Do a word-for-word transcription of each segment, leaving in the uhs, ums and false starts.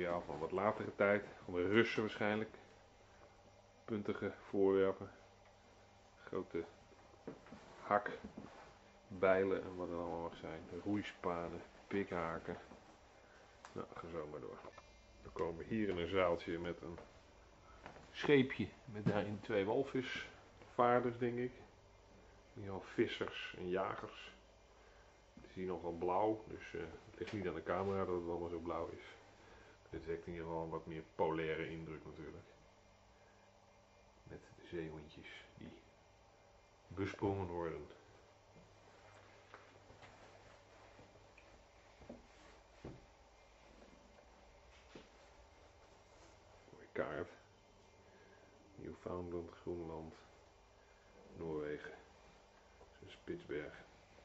Ja, van wat latere tijd, van de Russen waarschijnlijk. Puntige voorwerpen, grote hak, bijlen en wat het allemaal mag zijn. Roeispanen, pikhaken. Nou, ga zo maar door. Dan komen we hier in een zaaltje met een scheepje met daarin twee walvisvaarders, denk ik. Hier al vissers en jagers. Het is hier nogal blauw, dus uh, het ligt niet aan de camera dat het allemaal zo blauw is. Dit wekt in ieder geval een wat meer polaire indruk natuurlijk. Met de zeehondjes die besprongen worden. Mooie kaart. Newfoundland, Groenland, Noorwegen, Spitsbergen.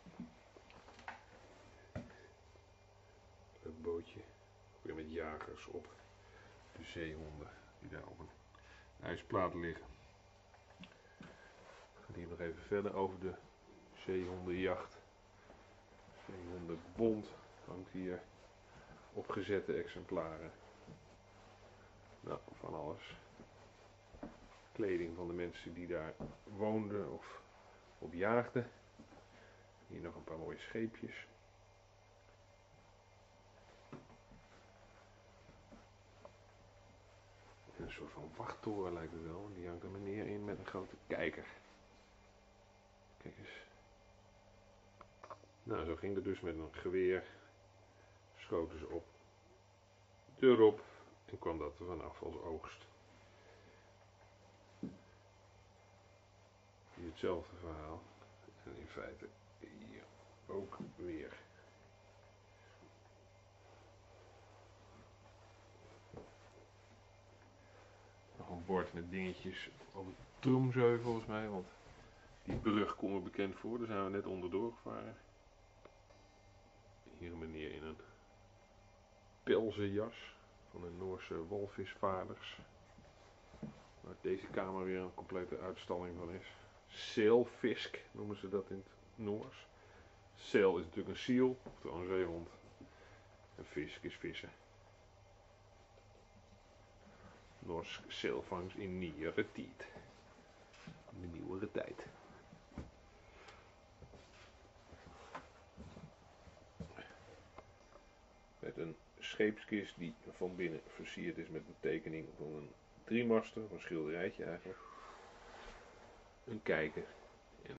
Leuk bootje. Ook weer met jagers op de zeehonden die daar op een ijsplaat liggen. Ik ga hier nog even verder over de zeehondenjacht. Zeehondenbond hangt hier opgezette exemplaren. Nou, van alles. Kleding van de mensen die daar woonden of op jaagden. Hier nog een paar mooie scheepjes. Een soort van wachttoren lijkt het wel. Die hangt een meneer in met een grote kijker. Kijk eens. Nou, zo ging het dus met een geweer. Schoten ze op. Deur op. En kwam dat er vanaf als oogst. Hier hetzelfde verhaal. En in feite hier ook weer. Nog een bord met dingetjes over Troemzeu volgens mij, want die brug komt me bekend voor. Daar zijn we net onderdoor gevaren. Hier een meneer in een pelzenjas van de Noorse walvisvaarders. Waar deze kamer weer een complete uitstalling van is. Zeilfisk noemen ze dat in het Noors. Zeil is natuurlijk een seal, oftewel een zeehond. En fisk is vissen. Norsk zeilvangst in nieuwere tijd. In de nieuwere tijd. Met een scheepskist die van binnen versierd is met een tekening van een driemaster, een schilderijtje eigenlijk. Een kijker